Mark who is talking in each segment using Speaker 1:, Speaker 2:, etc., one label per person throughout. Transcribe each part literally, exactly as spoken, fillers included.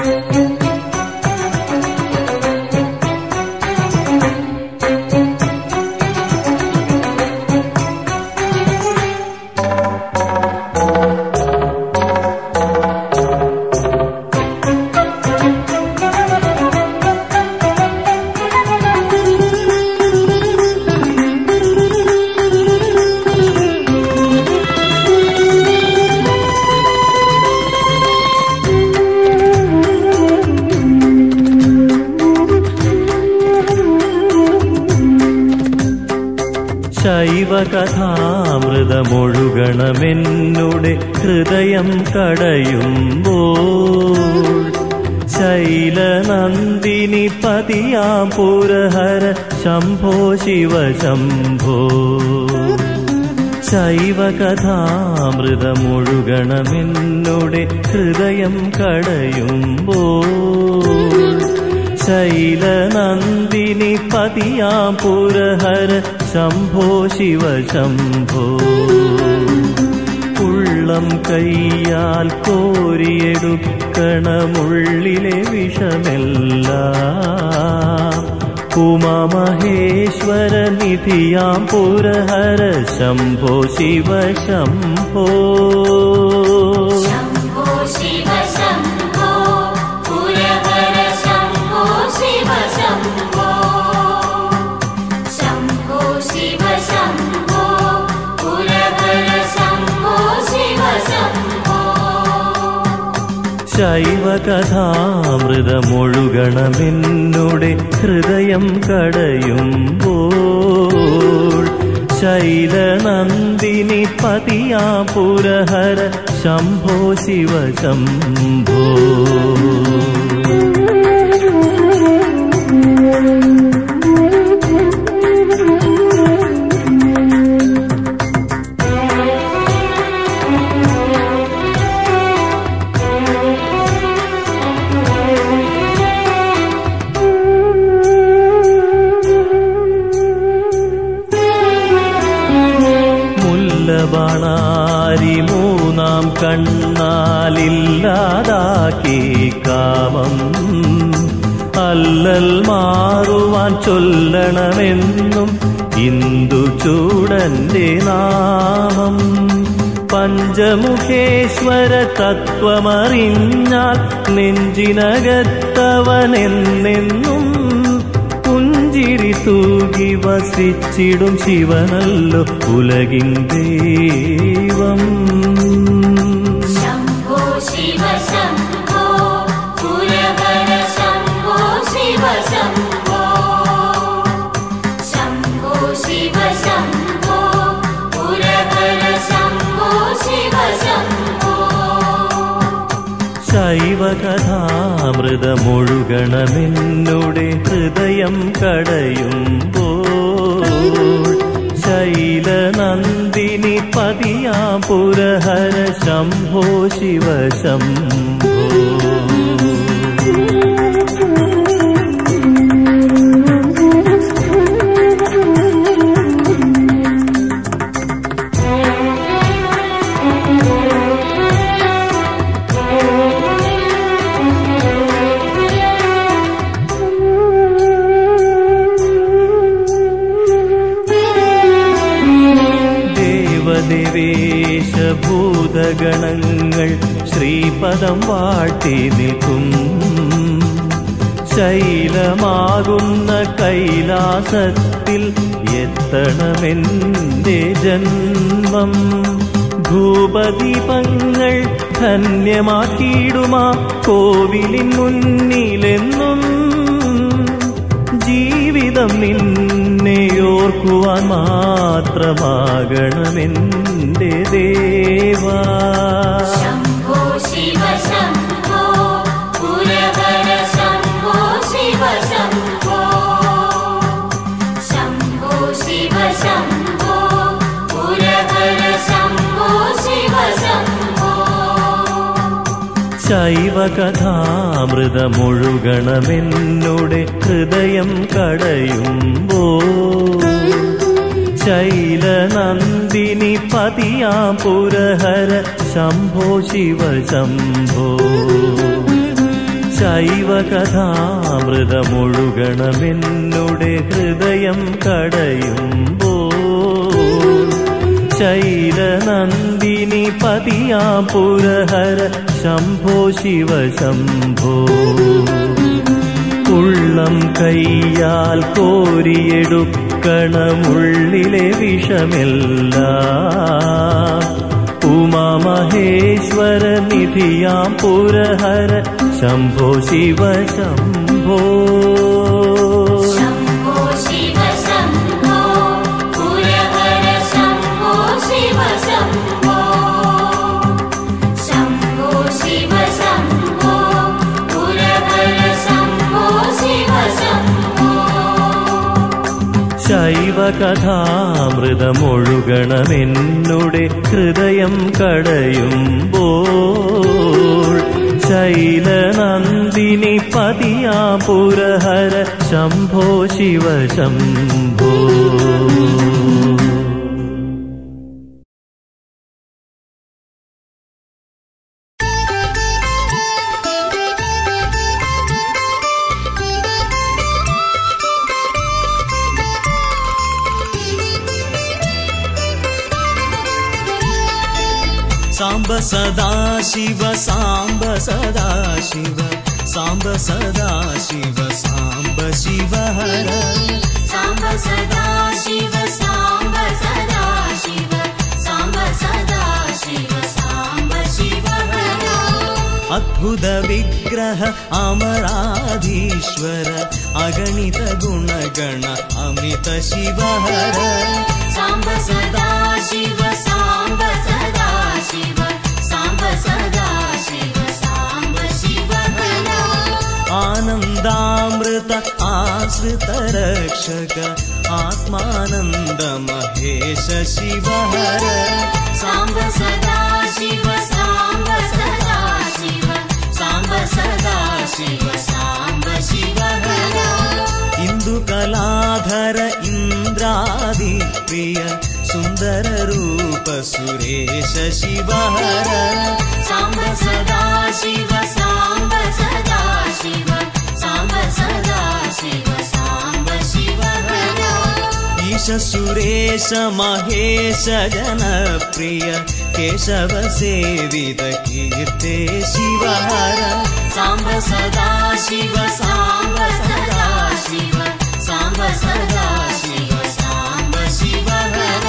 Speaker 1: ശൈവകഥാമൃതമൊഴുകണമെന്നുടെ ഹൃദയം കടയുമ്പോൾ ശൈലനന്ദിനി പതിയാം പുരഹര ശംഭോ ശിവ ശംഭോ. ശൈവകഥാമൃതമൊഴുകണമെന്നുടെ ഹൃദയം കടയുമ്പോൾ ശൈലനന്ദിനി പതിയാം പുരഹര ശംഭോ ശിവ ശംഭോ. ഉള്ളം കയ്യാൽ കോരിയെടുക്കണമുള്ളിലെ വിഷമെല്ലാം ഉമാമഹേശ്വര നിധിയാം പുരഹര ശംഭോ ശിവ ശംഭോ. ശൈവകഥാമൃതമൊഴുകണമെന്നുടെ ഹൃദയം കടയുമ്പോൾ ശൈലനന്ദിനി പതിയാം പുരഹര ശംഭോ ശിവ ശംഭോ. ബാണാരി മൂന്നാം കണ്ണാലില്ലാതാക്കി കാമം അല്ലൽ മാറുവാൻ ചൊല്ലണമെന്നും ഇന്ദുചൂടന്റെ നാമം. പഞ്ചമുഖേശ്വര തത്വമറിഞ്ഞാൽ നെഞ്ചിനകത്തവനെന്നെന്നും പുഞ്ചിരി തൂകി വസിച്ചിടും ശിവനല്ലോ ഉലകിൻ ദൈവം.
Speaker 2: ശംഭോ ശിവ ശംഭോ പുരഹര ശംഭോ ശിവ ശംഭോ. ശംഭോ ശിവ ശംഭോ പുരഹര ശംഭോ ശിവ ശംഭോ.
Speaker 1: ശൈവകഥാമൃതമൊഴുകണമെന്നുടെ ഹൃദയം കടയുമ്പോൾ ശൈലനന്ദിനി പതിയാം പുരഹര ശംഭോ ശിവ ശംഭോ. ദേവേശഭൂതഗണങ്ങൾ ശ്രീപദം വാഴ്ത്തി നിൽക്കും ശൈലമാകുന്ന കൈലാസത്തിൽ എത്തണമെന്റെ ജന്മം. ധൂപദീപങ്ങൾ ധന്യമാക്കിയിടുമാ കോവിലിൻ മുന്നിലെന്നും ജീവിതം നിന്നെയോർക്കുവാൻ മാത്രമാകണമെന്റെ ദേവാ.
Speaker 2: ശംഭോ ശിവ ശംഭോ പുരഹര ശംഭോ ശിവ ശംഭോ. ശംഭോ ശിവ ശംഭോ പുരഹര ശംഭോ ശിവ ശംഭോ. ശൈവകഥാമൃതമൊഴുകണമെന്നുടെ ഹൃദയം കടയുമ്പോൾ ശൈലനന്ദിനി പതിയാം പുരഹര ശംഭോ ശിവ ശംഭോ.
Speaker 1: ശൈവകഥാമൃതമൊഴുകണമെന്നുടെ ഹൃദയം കടയുമ്പോൾ ശൈലനന്ദിനി പതിയാം പുരഹര ശംഭോ ശിവ ശംഭോ. ഉള്ളം കയ്യാൽ കോരിയെടുക്കണമുള്ളിലെ വിഷമെല്ലാം ഉമാമഹേശ്വര നിധിയാം പുരഹര ശംഭോ ശിവ ശംഭോ.
Speaker 2: ശംഭോ ശിവ ശംഭോ പുരഹര ശംഭോ ശിവ ശംഭോ. ശംഭോ ശിവ ശംഭോ പുരഹര ശംഭോ ശിവ ശംഭോ.
Speaker 1: ശൈവകഥാമൃതമൊഴുകണമെന്നുടെ ഹൃദയം കടയുമ്പോൾ ശൈലനന്ദിനി പതിയാം പുരഹര ശംഭോ ശിവ ശംഭോ.
Speaker 3: സാംബ സദാശിവ സാംബ സദാശിവ സാംബ സദാശിവ സാംബ ശിവഹര.
Speaker 2: സാംബ സദാശിവ സാംബ സദാശിവ സാംബ സദാശിവ സാംബ ശിവഹര.
Speaker 3: അദ്ഭുത വിഗ്രഹ അമരാധീശ്വര അഗണിത ഗുണഗണ അമിത ശിവഹര.
Speaker 2: സാംബ സദാശിവ സാംബ സദാശിവ സാംബ സദാശിവ സാംബ ശിവഹര.
Speaker 3: ആനന്ദാമൃത ആശ്രിത രക്ഷക ആത്മാനന്ദ മഹേശ ശിവഹര.
Speaker 2: സാംബ സദാശിവ സാംബ സദാശിവ സാംബ സദാശിവ സാംബ ശിവഹര.
Speaker 3: ഇന്ദുകലാധര ഇന്ദ്രാദിപ്രിയ സുന്ദര രൂപ സുരേശ ശിവഹര.
Speaker 2: സാംബ സദാശിവ സാംബ സദാശിവ സാംബ സദാശിവ സാംബ ശിവഹര.
Speaker 3: ഈശ സുരേശ മഹേശ ജനപ്രിയ കേശവ സേവിത കീർത്തെ ശിവഹര.
Speaker 2: സാംബ സദാശിവ സാംബ സദാശിവ സാംബ സദാശിവ സാംബ ശിവഹര.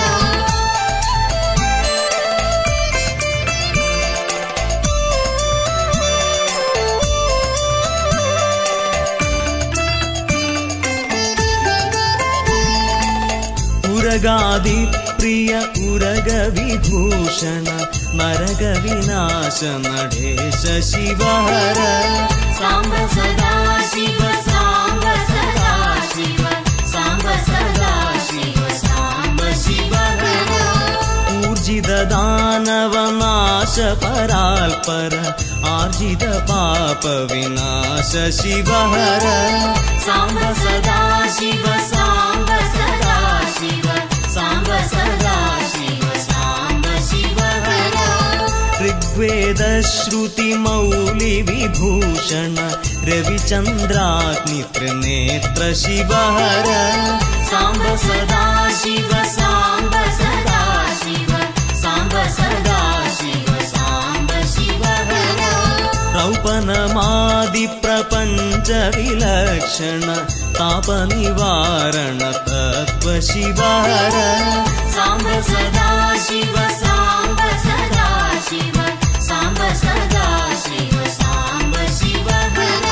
Speaker 3: ഉരഗാദിപ്രിയ ഉരഗ വിഭൂഷണ നരക വിനാശ നടേശ ശിവഹര.
Speaker 2: സാംബ സദാശിവ സാംബ സദാശിവ സാംബ സദാശിവ സാംബ ശിവഹര.
Speaker 3: ഊർജിത ദാനവ നാശ പരാൽപര ആർജിത പാപ വിനാശ ശിവഹര.
Speaker 2: സാംബ സദാശിവ സാംബ സദാശിവ സാംബ സദാശിവ സാംബ ശിവഹര.
Speaker 3: ഋഗ്വേദ ശ്രുതി മൗലി വിഭൂഷണ രവിചന്ദ്രാഗ്നി ത്രിനേത്ര ശിവഹര.
Speaker 2: സാംബ സദാശിവ സാംബ സദാശിവ സാംബ സദാശിവ സാംബ ശിവഹര.
Speaker 3: റൗപനമാദി പ്രപഞ്ച വിലക്ഷണ താപ നിവാരണ തത്വ ശിവഹര.
Speaker 2: സാംബ സദാശിവ സാംബ സദാശിവ സാംബ സദാശിവ സാംബ ശിവഹര.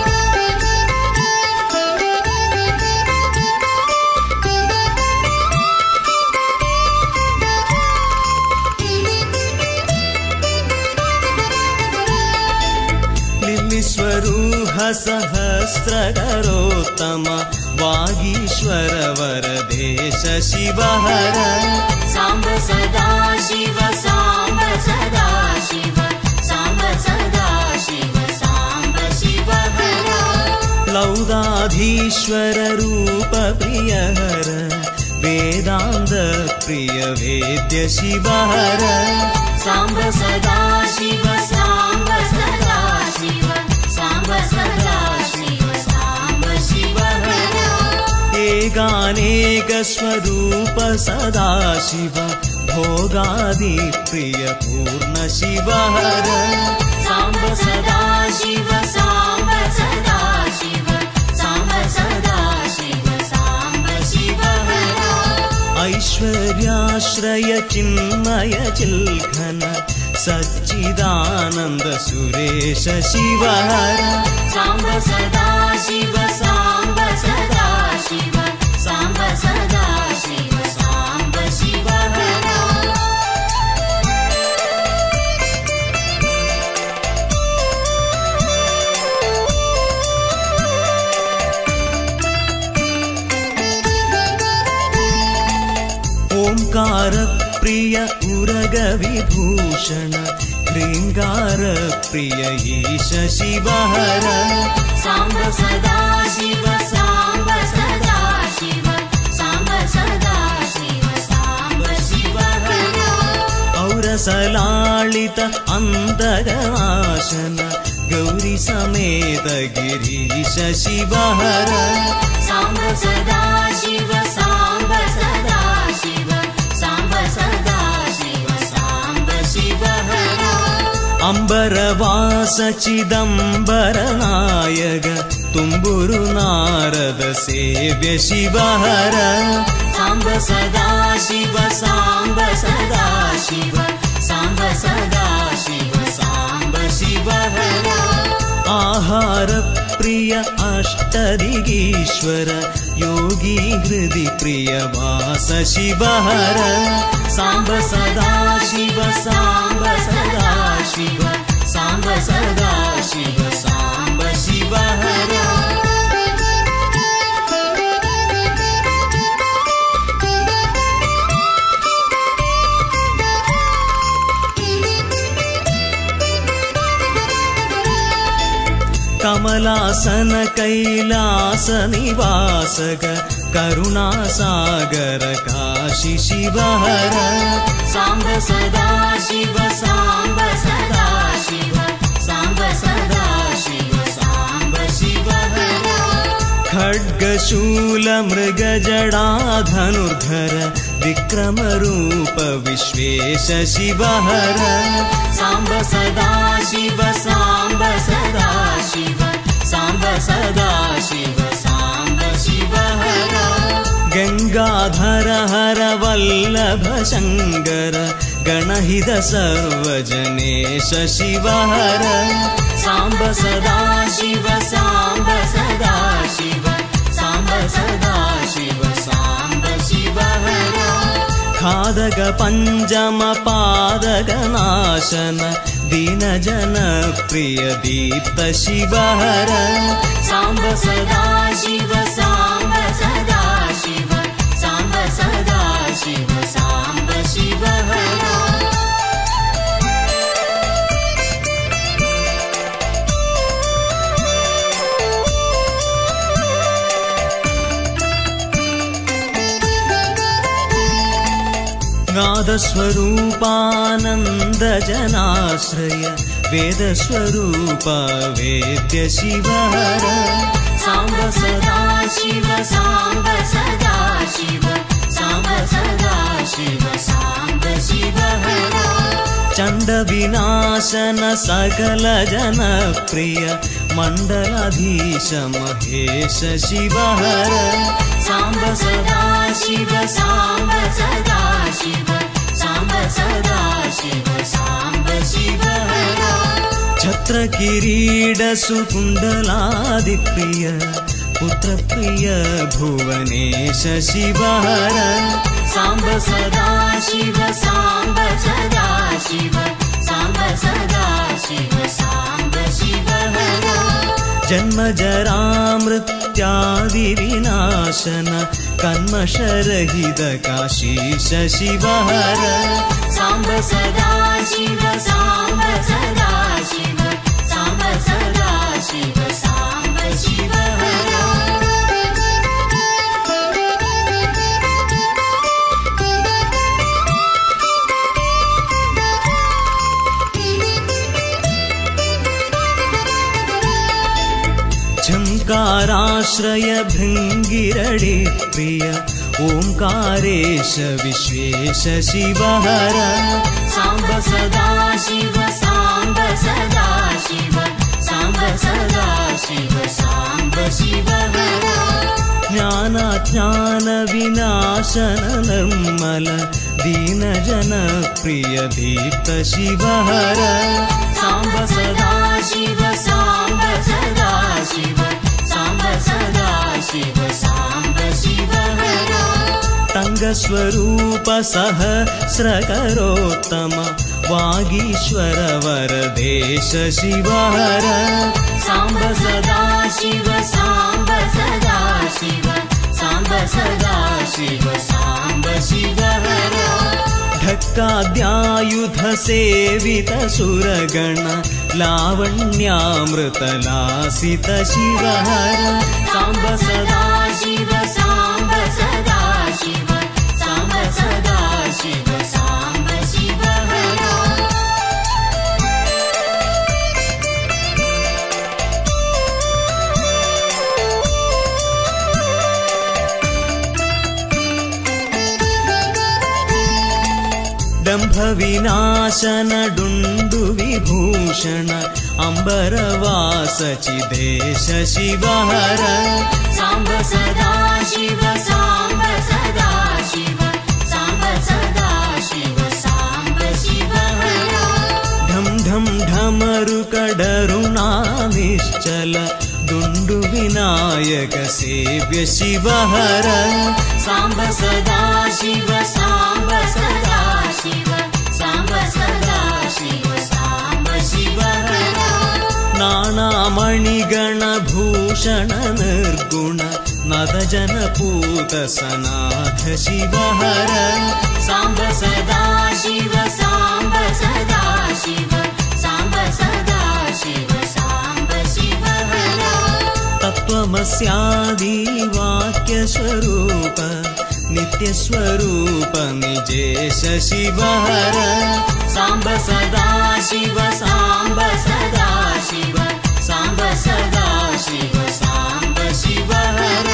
Speaker 3: ലില്ലിസ്വരൂഹ സഹസ്രകരോത്തമ വാഗീശ്വര വരദേശ ശിവഹര.
Speaker 2: സാംബ സദാശിവ സാംബ സദാശിവ സാംബ സദാശിവ സാംബ ശിവഹര.
Speaker 3: ലൗദാധീശ്വര രൂപ പ്രിയഹര വേദാന്ത പ്രിയ വേദ്യ ശിവഹര.
Speaker 2: സാംബ സദാശിവ സാംബ സദാശിവ സാംബ
Speaker 3: ज्ञानेकस्वरूप सदाशिव भोगादिप्रिय पूर्ण शिव हर
Speaker 2: साम्ब सदाशिव साम्ब सदाशिव साम्ब सदाशिव साम्ब शिव हर
Speaker 3: ऐश्वर्याश्रय चिन्मय चिल्घन सच्चिदानन्द सुरेश शिव हर
Speaker 2: साम्ब सदाशिव साम्ब सदाशिव साम्ब सदाशिव साम्ब शिव हर
Speaker 3: ओंकार प्रिय उरग विभूषण ह्रींगार प्रिय ईश शिव हर
Speaker 2: साम्ब सदाशिव साम्ब सदाशिव साम्ब सदाशिव साम्ब शिव हर औरसलालित अन्तरनाशन गौरी समेत गिरीश शिव हर साम्ब सदाशिव साम्ब सदाशिव साम्ब सदाशिव साम्ब शिव हर
Speaker 3: अंबरवास चिदंबर नायक तुम्बुरु नारद सेव्य शिव हर
Speaker 2: साम्ब सदाशिव साम्ब सदाशिव साम्ब सदाशिव साम्ब शिव हर
Speaker 3: आहार प्रिय अष्टदिगीश्वर योगी हृदि प्रिय वास शिव हर
Speaker 2: साम्ब सदाशिव साम्ब सदाशिव साम्ब सदाशिव साम्ब शिव हर
Speaker 3: कमलासन कैलास निवासक करुणासागर काशी शिव हर
Speaker 2: साम्ब सदाशिव साम्ब सदाशिव साम्ब सदाशिव साम्ब शिव हर
Speaker 3: खड्गशूल मृग जड़ा धनुर्धर विक्रम रूप विश्वेश शिव हर
Speaker 2: साम्ब सदाशिव साम्ब सदाशिव साम्ब सदाशिव साम्ब शिव हर
Speaker 3: गंगाधर हर वल्लभ शंकर गणहित सर्वजनेश शिव हर
Speaker 2: साम्ब सदाशिव साम्ब सदाशिव साम्ब सदाशिव साम्ब शिव हर
Speaker 3: खादग पंचम पादक नाशन दीन जन प्रिय दीप्त शिव हर
Speaker 2: साम्ब सदाशिव साम्ब सदाशिव साम्ब सदाशिव साम्ब शिव हर
Speaker 3: नादस्वरूपानन्द जनाश्रय वेदस्वरूप वेद्य शिव हर
Speaker 2: साम्ब सदाशिव साम्ब सदाशिव साम्ब सदाशिव साम्ब शिव हर
Speaker 3: चण्ड विनाशन सकल जन प्रिय मण्डलाधीश महेश शिव हर
Speaker 2: साम्ब सदाशिव साम्ब सदाशिव साम्ब सदाशिव साम्ब शिव हर
Speaker 3: छत्र किरीट सुकुण्डलादिप्रिय पुत्र प्रिय भुवनेश शिव हर
Speaker 2: साम्ब सदाशिव साम्ब सदाशिव साम्ब सदाशिव साम्ब शिव हर
Speaker 3: जन्म जरा मृत्यादि विनाशन कन्मषरहित काशीश शिव हर
Speaker 2: साम्ब सदाशिव साम्ब सदाशिव साम्ब सदाशिव साम्ब शिव हर
Speaker 3: झङ्काराश्रय भृङ्गिरडे प्रिय ओङ्कारेश विश्वेश शिव हर
Speaker 2: साम्ब सदा शिव साम्ब सदा शिव साम्ब सदा शिव साम्ब शिव हर
Speaker 3: ज्ञानाज्ञान विनाशन निर्मल दीन जन प्रिय दीप्त शिव हर
Speaker 2: साम्ब सदा शिव साम्ब सदा शिव साम्ब सदा शिव साम्ब शिव हर
Speaker 3: तंग स्वरूप सहस्रकरोत्तम वागीश्वर वरदेश शिव हर
Speaker 2: साम्ब सदा शिव साम्ब सदा शिव साम्ब सदा शिव साम्ब शिव हर
Speaker 3: ढक्काद्यायुध सेवित सुरगण लावण्यामृत लासित शिव हर
Speaker 2: साम्ब सदा शिव साम्ब सदा शिव साम्ब सदा शिव साम्ब शिव हर
Speaker 3: दंभ विनाशन डुंडु विभूषण अंबरवास चिदेश शिव हर
Speaker 2: साम्ब सदा शिव साम्ब सदा शिव साम्ब सदा शिव साम्ब शिव हर
Speaker 3: ढम ढम ढमरुकडरुणा निश्चल दुंडु विनायक सेव्य शिव हर
Speaker 2: साम्ब सदा शिव साम्ब सदा शिव साम्ब सदा शिव साम्ब शिव हर
Speaker 3: नानामणिगण भूषण निर्गुण नद जन पूत सनाथ शिव हर
Speaker 2: साम्ब सदा शिव साम्ब सदा शिव साम्ब सदा शिव साम्ब शिव हर
Speaker 3: तत्त्वमस्यादि वाक्य स्वरूप नित्य स्वरूप निजेश शिव हर
Speaker 2: साम्ब सदा शिव साम्ब सदा शिव साम्ब सदा शिव साम्ब शिव हर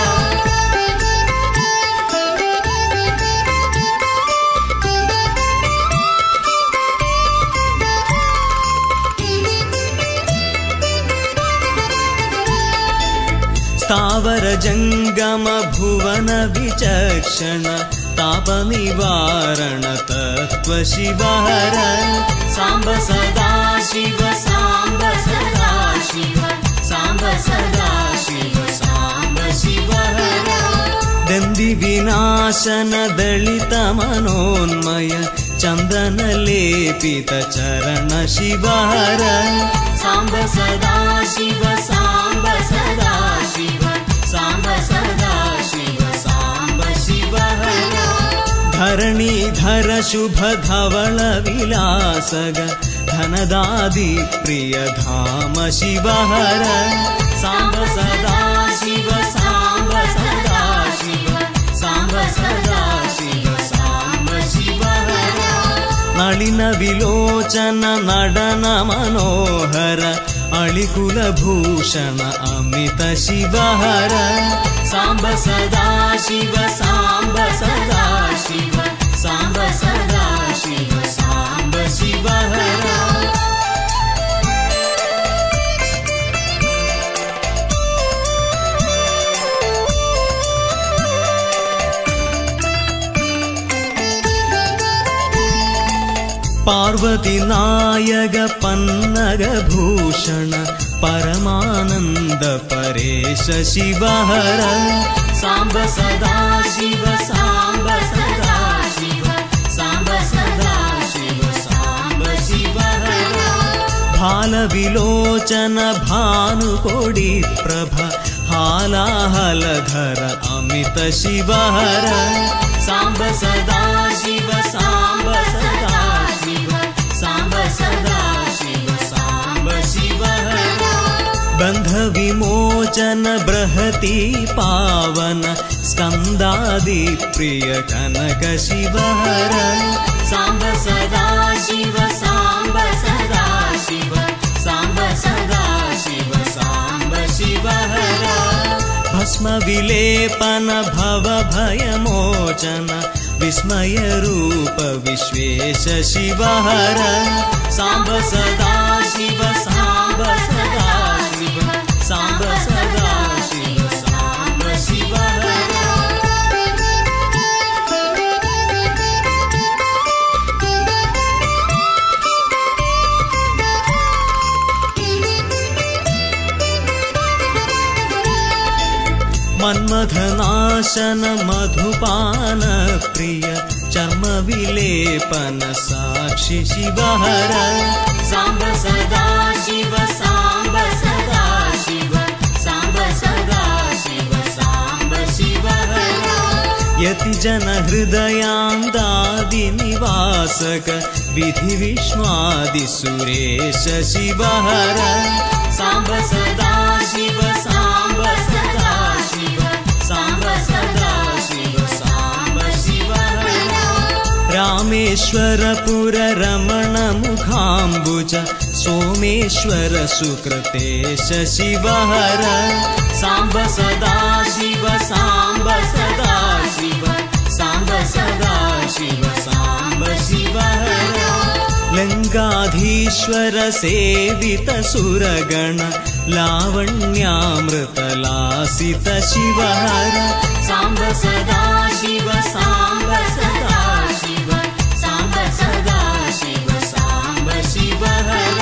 Speaker 3: स्थावर जंगम भुवन विचक्षण ताप निवारण तत्व शिव हर
Speaker 2: साम्ब सदा शिव साम्ब सदा शिव साम्ब सदा शिव साम्ब शिव हर
Speaker 3: दंदि विनाशन दलित मनोन्मय चंदन लेपित चरण शिव हर
Speaker 2: साम्ब सदा शिव साम्ब सदा शिव साम्ब सदा शिव साम्ब शिव हर
Speaker 3: धरणीधर शुभ धवल विलासग धनदादि प्रिय धाम शिव हर
Speaker 2: साम्ब सदा शिव साम्ब सदा शिव साम्ब सदा शिव साम्ब शिव हर
Speaker 3: नलिन विलोचन नडन मनोहर अळिकुल भूषण अमित शिव हर
Speaker 2: साम्ब सदा शिव साम्ब सदा शिव साम्ब सदा शिव साम्ब शिव हर
Speaker 3: पार्वती नायक पन्नग भूषण परमानंद परेश शिव हर
Speaker 2: साम्ब सदा शिव साम्ब सदा शिव साम्ब सदा शिव साम्ब शिव हर
Speaker 3: भाल विलोचन भानुकोडी प्रभ हालाहलधर अमित शिव हर
Speaker 2: साम्ब सदा शिव साम्ब सदा शिव साम्ब सदा शिव साम्ब शिव हर
Speaker 3: बंध विमोचन बृहति पावन स्कंदादि प्रिय कनक शिव हर
Speaker 2: साम्ब सदा शिव साम्ब सदा शिव साम्ब सदा शिव साम्ब शिव हर
Speaker 3: भस्मविलेपन भवभयमोचन विस्मयरूप विश्वेश शिवहर
Speaker 2: साम्ब सदा शिव साम्ब सदा शिव साम्ब सदा शिव साम्ब शिवहर
Speaker 3: मन्मथनाशन मधुपान प्रिय चर्म विलेपन साक्षि शिवहर
Speaker 2: साम्ब सदा शिव साम्ब सदा शिव साम्ब सदा शिव साम्ब शिवहर
Speaker 3: यति जन हृदयांदादि निवासक विधि विष्णुआदि सुरेश शिवहर
Speaker 2: साम्ब सदा शिव साम्ब सदा शिव साम्ब सदा शिव साम्ब शिवहर
Speaker 3: रामेश्वरपुर रमण मुखाम्बुज सोमेश्वर सुकृतेश शिवहर
Speaker 2: साम्ब सदा शिव साम्ब सदा शिव साम्ब सदा शिव साम्ब शिवहर
Speaker 3: लंकाधीश्वर सेवित सुरगण लावण्यामृत लासित शिवहर
Speaker 2: साम्ब सदा शिव साम्ब सदा शिव साम्ब सदा शिव साम्ब शिवहर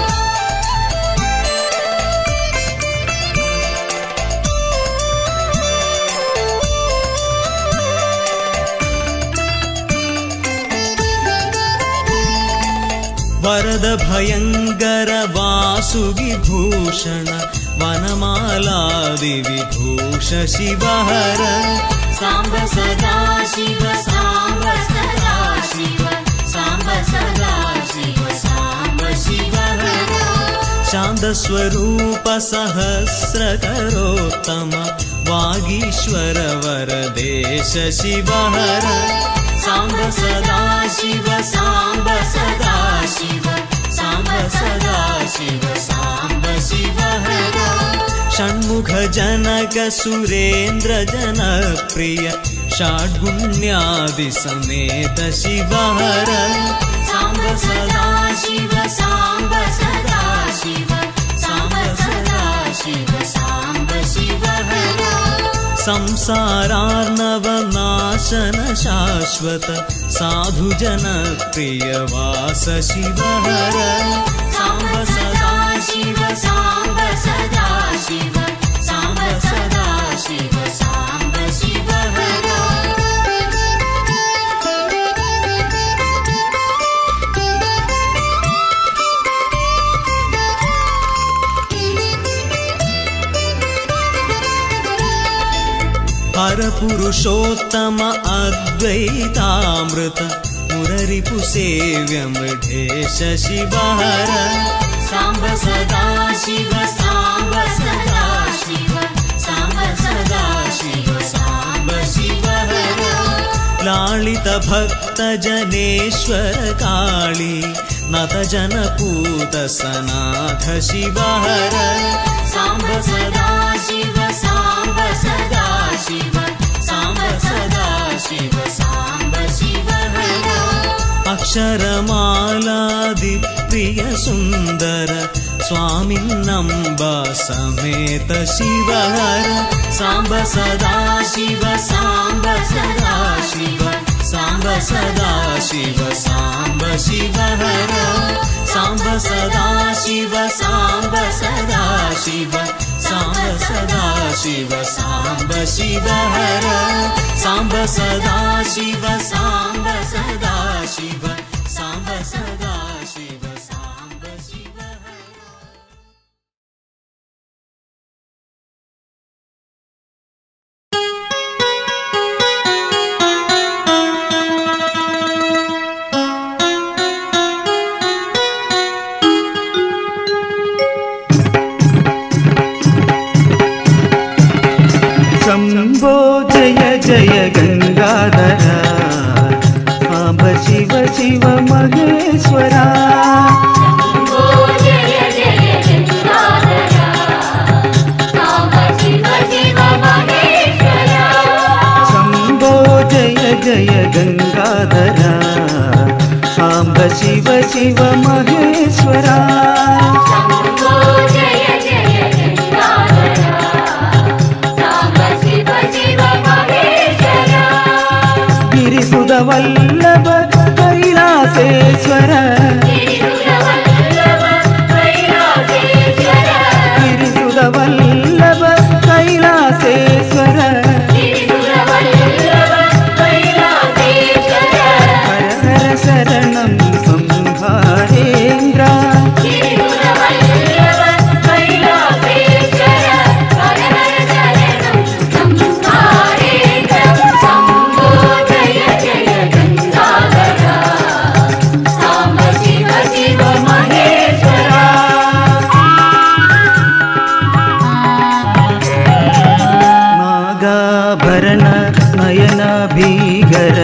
Speaker 3: वरद भयंकर वासुगी भूषण वनमालादि विभूष शिवहर
Speaker 2: साम्ब सदा शिव साम्ब सदा शिव साम्ब सदा शिव साम्ब शिवहर
Speaker 3: शांत स्वरूप सहस्रकरोत्तम वागीश्वर वरदेश शिवहर
Speaker 2: साम्ब सदा शिव साम्ब सदा शिव साम्ब सदा शिव साम्ब शिवहर
Speaker 3: षण्मुख जनक सुरेन्द्र जन प्रिय षड्गुण्यादि समेत शिवहर
Speaker 2: साम्ब सदा शिव साम्ब सदा शिव साम्ब सदा शिव साम्ब शिवहर
Speaker 3: संसारार्णव नाशन शाश्वत साधु जन प्रिय वास शिवहर
Speaker 2: साम्ब सदा शिव साम्ब सदा शिव साम्ब सदा शिव साम्ब शिवहर
Speaker 3: हर पुरुषोत्तम अद्वैतामृत मुररिपु सेव्य मृढेश शिवहर
Speaker 2: साम्ब सदा शिव साम्ब सदा शिव साम्ब सदा शिव साम्ब शिवहर
Speaker 3: लालित भक्त जनेश्वर काली नत जन पूत सनाथ शिवहर
Speaker 2: साम्ब सदा शिव साम्ब सदा शिव साम्ब सदा शिव साम्ब शिवहर
Speaker 3: अक्षरमालादि प्रिय सुंदर स्वामिन्नम्बा समेत शिवहर
Speaker 2: साम्ब सदा शिव साम्ब सदा शिव साम्ब सदा शिव साम्ब शिवहर साम्ब सदा शिव साम्ब सदा शिव साम्ब सदा शिव साम्ब शिवहर साम्ब सदा शिव साम्ब सदा शिव साम्ब सदा शिव साम्ब शिवहर
Speaker 4: शंभो जय जय गंगाधर सांब शिव शिव महेश्वरा
Speaker 5: शंभो जय जय गंगाधर सांब शिव शिव महेश्वरा
Speaker 4: गिरिसुरवल्लभ कैलासेश्वर गिरिसुरवल्लभ कैलासेश्वर हर हर शरणं संहारेन्द्र नागाभरण नयन भीगर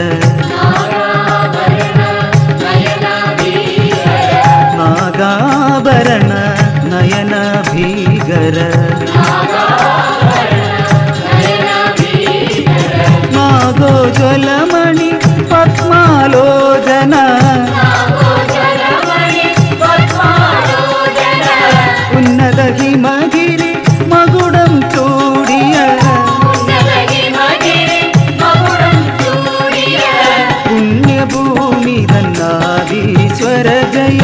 Speaker 4: नागाभरण नयन भीगर नागोज्वलमणि पद्मालोचन उन्नत हिमगिरि मकुडं चूडिय पुण्यभूमि धन्नादीश्वर जय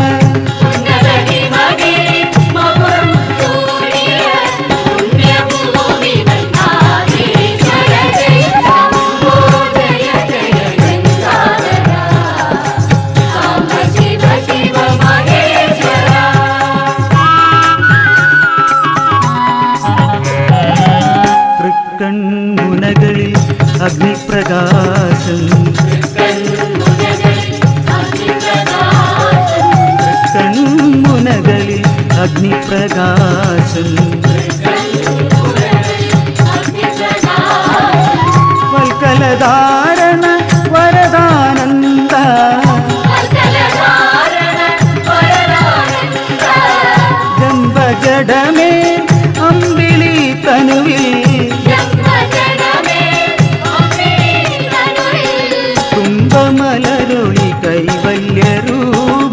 Speaker 4: തൃക്കൺമുനകളിൽ അഗ്നിപ്രകാശം തൃക്കൺമുനകളിൽ അഗ്നിപ്രകാശം വൽക്കലധാരണ വരദാനന്ദ ജംബജടമേ അമ്പിളി തനുവിൽ തുമ്പമലരുളി കൈവല്യരൂപ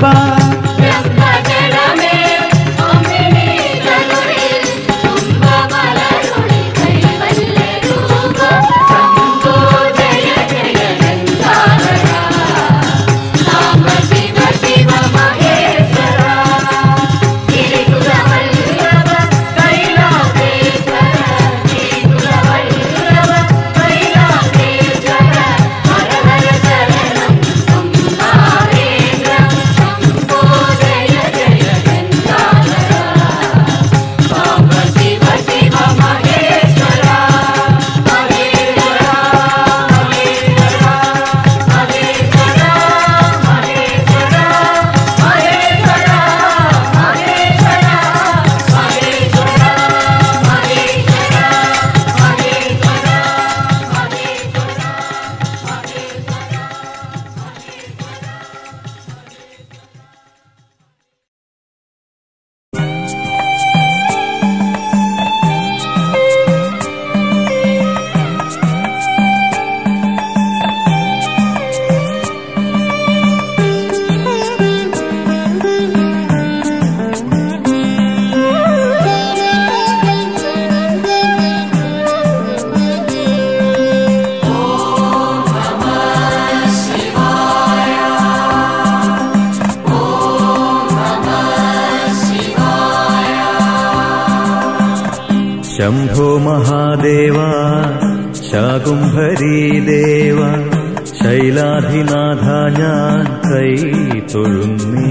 Speaker 1: शम्भो महादेव शाकुम्भरी देव शैलाधिनाथ ഞാൻ കൈ തൊഴുന്നേ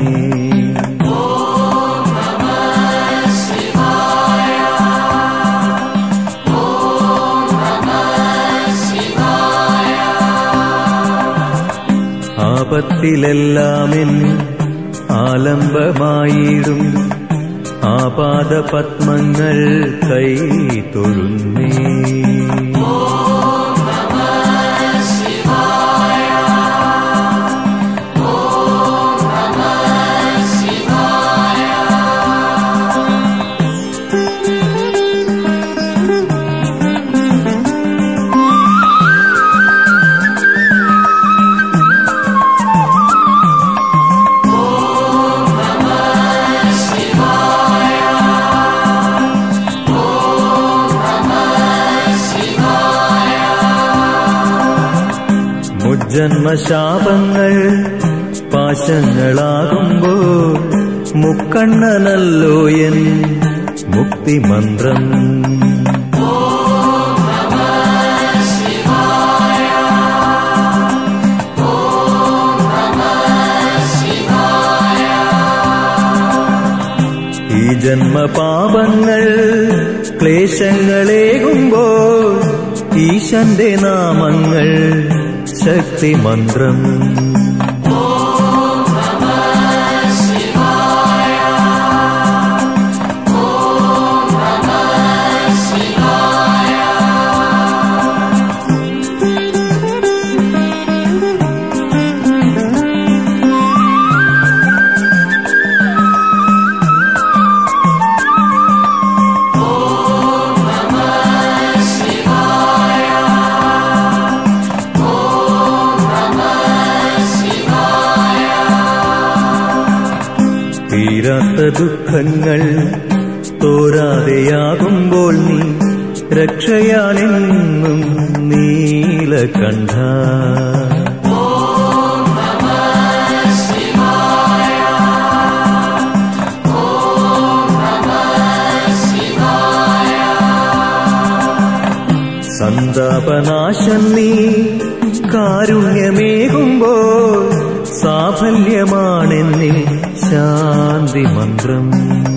Speaker 1: ആപത്തിലെല്ലാമെൻ ആലംബമായിടും ആപാദപത്മങ്ങൾ കൈ തൊഴുന്നേ
Speaker 2: Oh
Speaker 1: ജന്മശാപങ്ങൾ പാശങ്ങളാകുമ്പോൾ മുക്കണ്ണനല്ലോ എൻ മുക്തിമന്ത്രം. ഈ ജന്മപാപങ്ങൾ ക്ലേശങ്ങളേകുമ്പോൾ ഈശന്റെ നാമങ്ങൾ ശക്തിമന്ത്രം. തീരാത്ത ദുഃഖങ്ങൾ തോരാതെയാകുമ്പോൾ നീ രക്ഷയാണെന്നും നീലകണ്ഠ. സന്താപനാശം നീ കാരുണ്യമേകുമ്പോൾ സാഫല്യമാണെന്നിൽ ശാന്തി മന്ത്രം.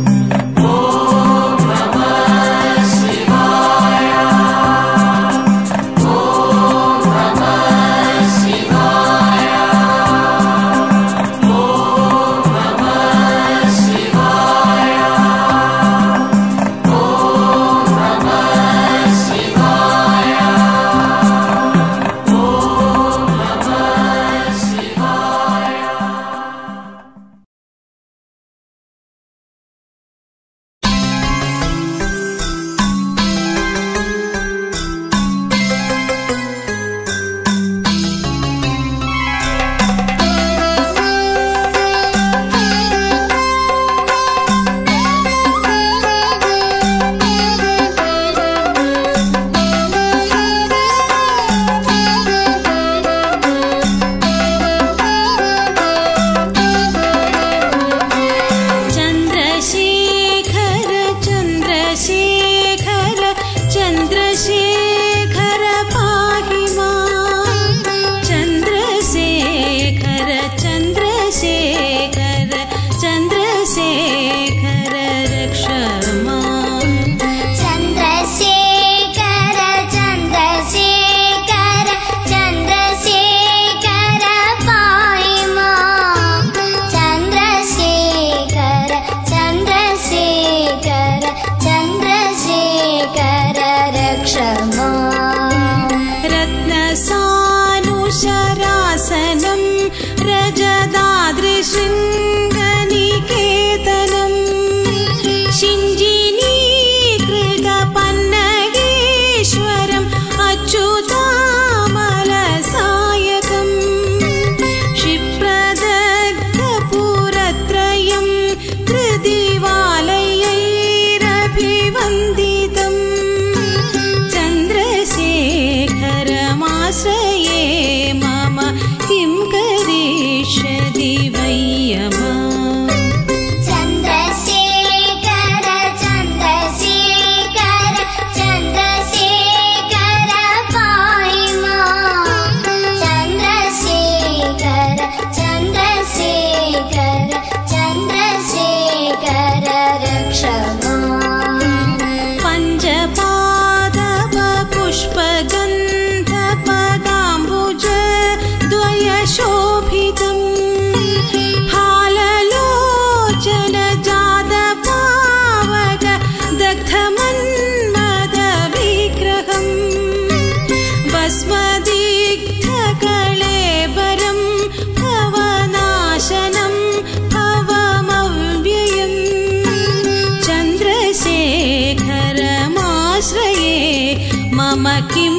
Speaker 6: मम किं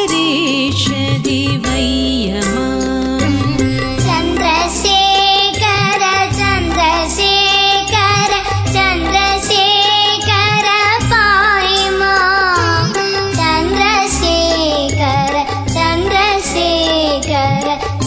Speaker 6: करिष्यति वैयमा
Speaker 7: चन्द्रशेखर चन्द्रशेखर चन्द्रशेखर पाहि मां चन्द्रशेखर चन्द्रशेखर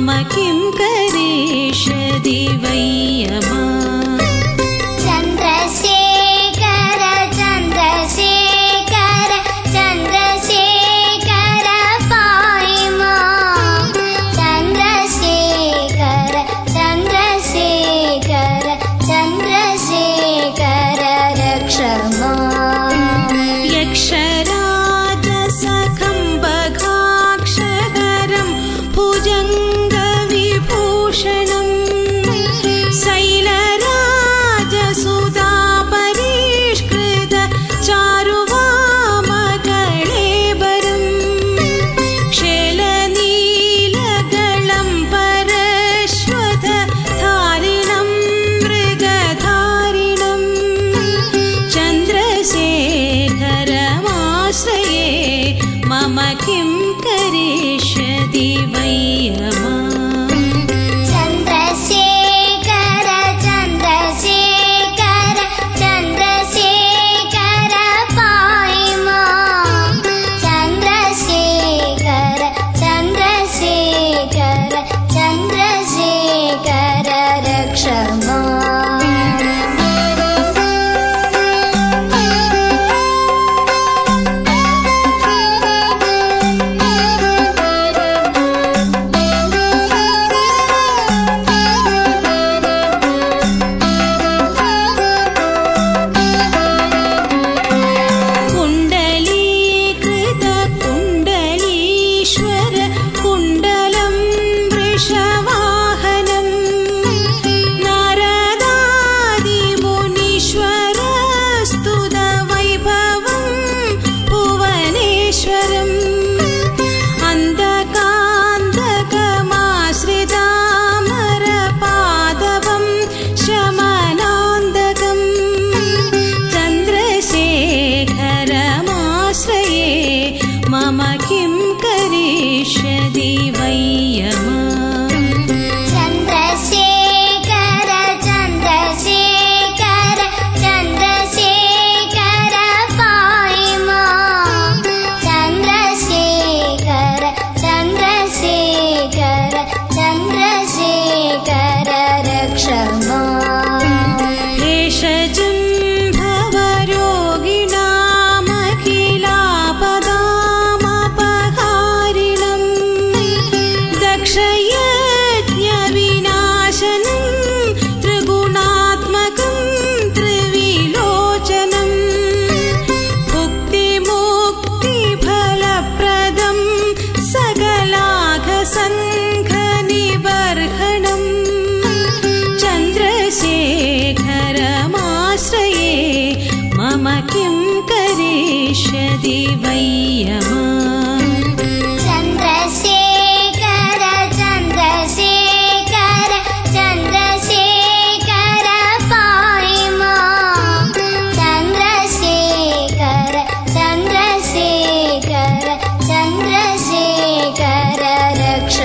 Speaker 6: मम किं करिष्यति वै मा
Speaker 7: चन्द्रशेखर चन्द्रशेखर चन्द्रशेखर पाहि मां चन्द्रशेखर चन्द्रशेखर चन्द्रशेखर रक्ष मां
Speaker 6: यक्षराजसखं बघाक्षहरं भुजङ्गविभूषणं शैलराजसुधा परिष्कृत चारुवामकळेबरं क्षेलनीलगलं परश्वथ धारिणं मृगधारिणं चन्द्रशेखरमाश्रये मम किं करिष्यति वै मा
Speaker 7: चन्द्रशेखर चन्द्रशेखर चन्द्रशेखर पाहि मां चन्द्रशेखर चन्द्रशेखर चन्द्रशेखर रक्ष
Speaker 6: कुण्डलीकृत कुण्डलीश्वर कुण्डलं वृषवाहनं नारदादिमुनीश्वर स्तुतवैभवं भुवनेश्वरम् अन्धकान्तकमाश्रितामरपादवं शमनान्तकं चन्द्रशेखरमाश्रये मम किं करिष्यति वै मा
Speaker 7: चन्द्रशेखर चन्द्रशेखर चन्द्रशेखर पाहि मां चन्द्रशेखर चन्द्रशेखर चन्द्रशेखर रक्ष भेषजं भवरोगिणामखिलापदामपहारिणं दक्षयज्ञविनाशनं त्रिगुणात्मकं त्रिविलोचनं भुक्तिमुक्तिफलप्रदं सकलाघसङ्घनिबर्हणं चन्द्रशेखरमाश्रये मम किं करिष्यति वै मा चन्द्रशेखर चन्द्रशेखर चन्द्रशेखर पाहि मां चन्द्रशेखर चन्द्रशेखर चन्द्रशेखर रक्ष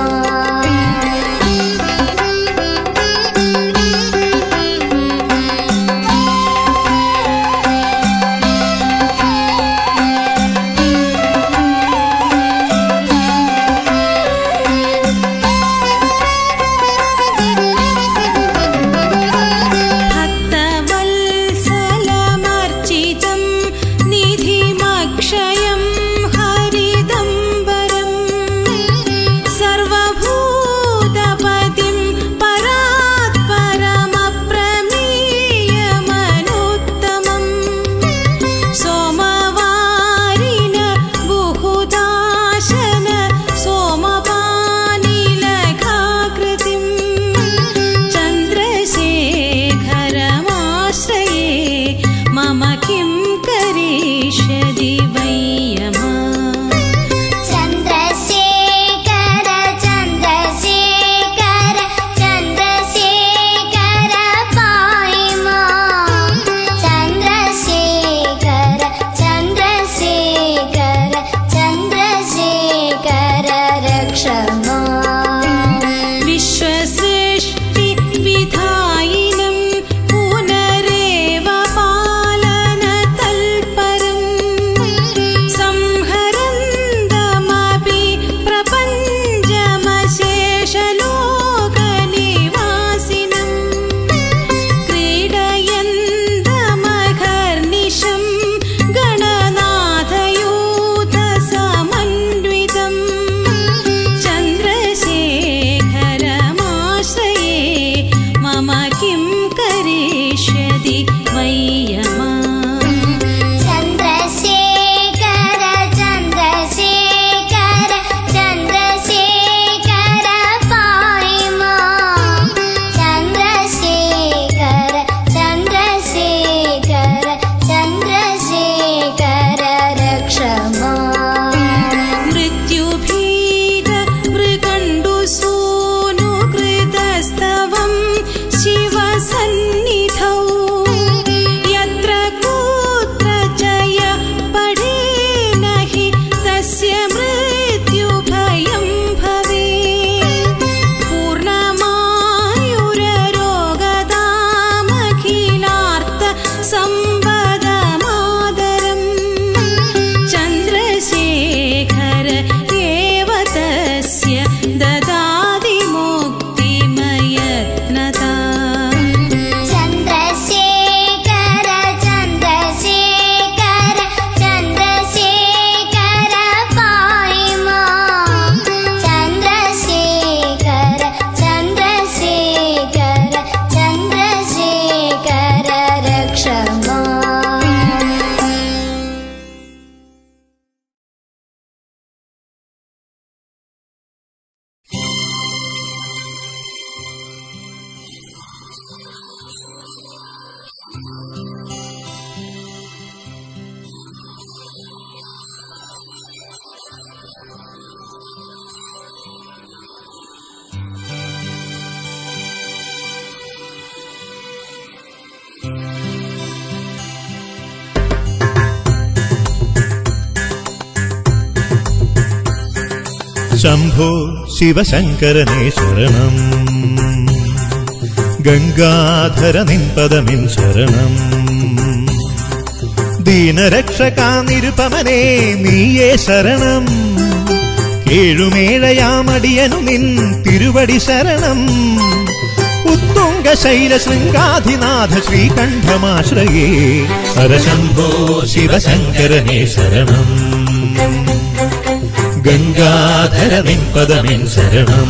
Speaker 6: भक्तवत्सलमर्चितं निधिमक्षयं हरिदम्बरं सर्वभूतानां
Speaker 8: ശംഭോ ശിവശങ്കരനേ ശരണം, ഗംഗാധര നിൻപദമിൻ ശരണം. ദീനരക്ഷകാ നിരുപമനേ നീയേ ശരണം, കേഴുമേഴയാമടിയനു നിൻ തിരുവടി ശരണം. ഉത്തുംഗ ശൈല ശൃംഗാധിനാഥ ശ്രീകണ്ഠമാശ്രയേ ഹരശംഭോ ശിവശങ്കരനേ ശരണം, ഗംഗാധര നിൻപദമിൻ ശരണം.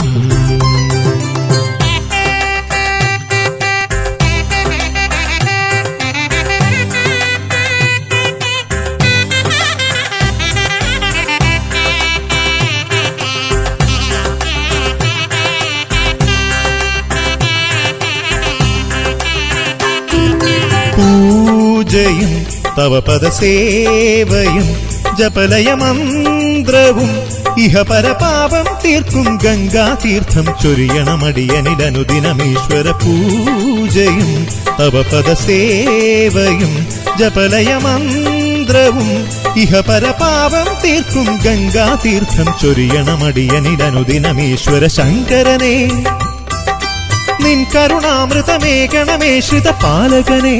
Speaker 8: പൂജയും തവ പദസേവയും ജപലയമന്ത്രവും ഇഹ പരപാപം തീർക്കും ഗംഗാതീർത്ഥം ചൊരിയണമടിയനിലനുദിനമീശ്വര. പൂജയും തവ പദസേവയും ജപലയമന്ത്രവും ഇഹ പരപാപം തീർക്കും ഗംഗാതീർത്ഥം ചൊരിയണമടിയനിലനുദിനമീശ്വര. ശങ്കരനേ നിൻ കരുണാമൃതമേകണമേ ശ്രിതപാലകനേ,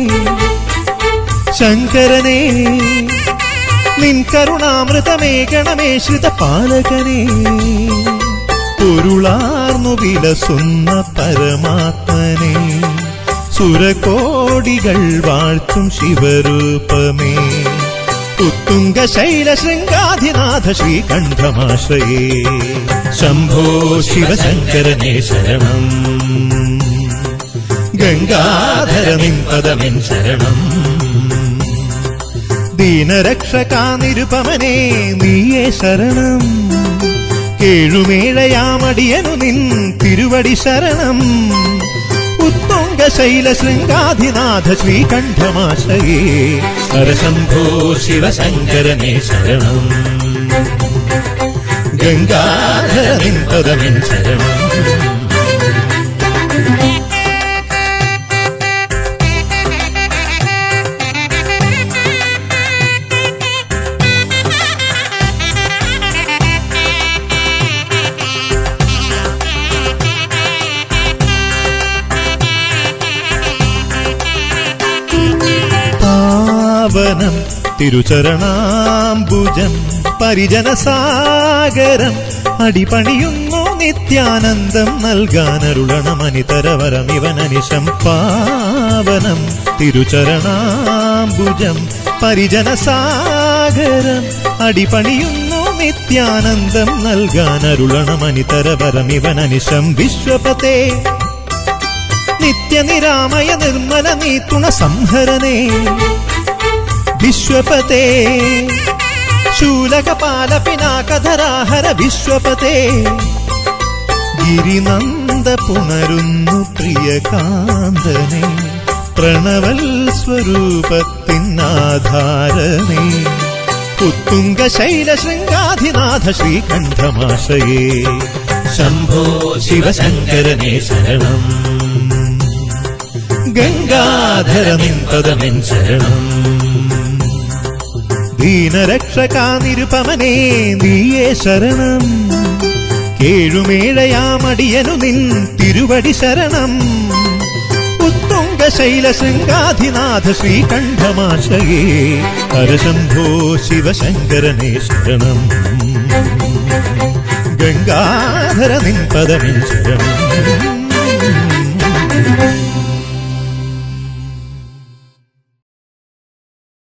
Speaker 8: ശങ്കരനേ നിൻ കരുണാമൃതമേകണമേ ശ്രിതപാലകനേ. പൊരുളാർന്നു വിലസുന്ന പരമാത്മനേ, സുരകോടികൾ വാഴ്ത്തും ശിവരൂപമേ. ഉത്തുംഗ ശൈല ശൃംഗാധിനാഥ ശ്രീകണ്ഠമാശ്രയേ ശംഭോ ശിവശങ്കരനേ ശരണം, ഗംഗാധര നിൻപദമിൻ ശരണം. ദീനരക്ഷകാ നിരുപമനേ നീയേ ശരണം, കേഴുമേഴയാമടിയനു നിൻ തിരുവടി ശരണം. ഉത്തുംഗ ശൈല ശൃംഗാധിനാഥ ശ്രീകണ്ഠമാശ്രയേ ഹരശംഭോ ശിവശങ്കരനേ ശരണം, ഗംഗാധര നിൻപദമിൻ ശരണം. പാവനം തിരുചരണാംബുജം പരിജനസാഗരം അടിപണിയുന്നു നിത്യാനന്ദം നൽകാനരുളണമനിതരവരമിവനനിശം. പാവനം തിരുചരണാംബുജം പരിജനസാഗരം അടിപണിയുന്നു നിത്യാനന്ദം നൽകാനരുളണമനിതരവരമിവനനിശം. വിശ്വപതേ നിത്യനിരാമയ നിർമ്മല നീത്തുണ സംഹരനേ, വിശ്വപതേ ശൂലകപാല പിനാകധരാഹര വിശ്വപതേ. ഗിരിനന്ദ പുണരുന്നു പ്രിയകാന്തനേ, പ്രണവൽ സ്വരൂപത്തിനാധാരനേ. ഉത്തുംഗ ശൈല ശൃംഗാധിനാഥ ശ്രീകണ്ഠമാശ്രയേ ശംഭോ ശിവശങ്കരനേ ശരണം, ഗംഗാധര നിൻപദമിൻ ശരണം. ദീനരക്ഷകാ നിരുപമനേ നീയേ ശരണം, കേഴുമേഴയാമടിയനു നിൻ തിരുവടി ശരണം. ഉത്തുംഗ ശൈല ശൃംഗാധിനാഥ ശ്രീകണ്ഠമാശ്രയേ ഹരശംഭോ ശിവശങ്കരനേ ശരണം, ഗംഗാധര നിൻപദമിൻ ശരണം.